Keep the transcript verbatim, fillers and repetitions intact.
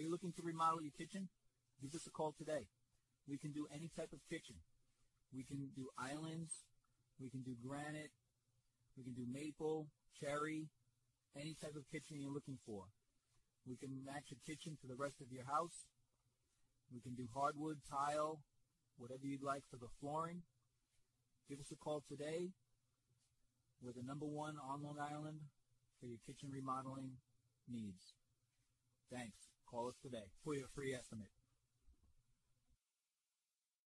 you looking to remodel your kitchen? Give us a call today. We can do any type of kitchen. We can do islands. We can do granite. We can do maple, cherry, any type of kitchen you're looking for. We can match your kitchen to the rest of your house. We can do hardwood, tile, whatever you'd like for the flooring. Give us a call today. We're the number one on Long Island for your kitchen remodeling needs. Thanks. Call us today for your free estimate.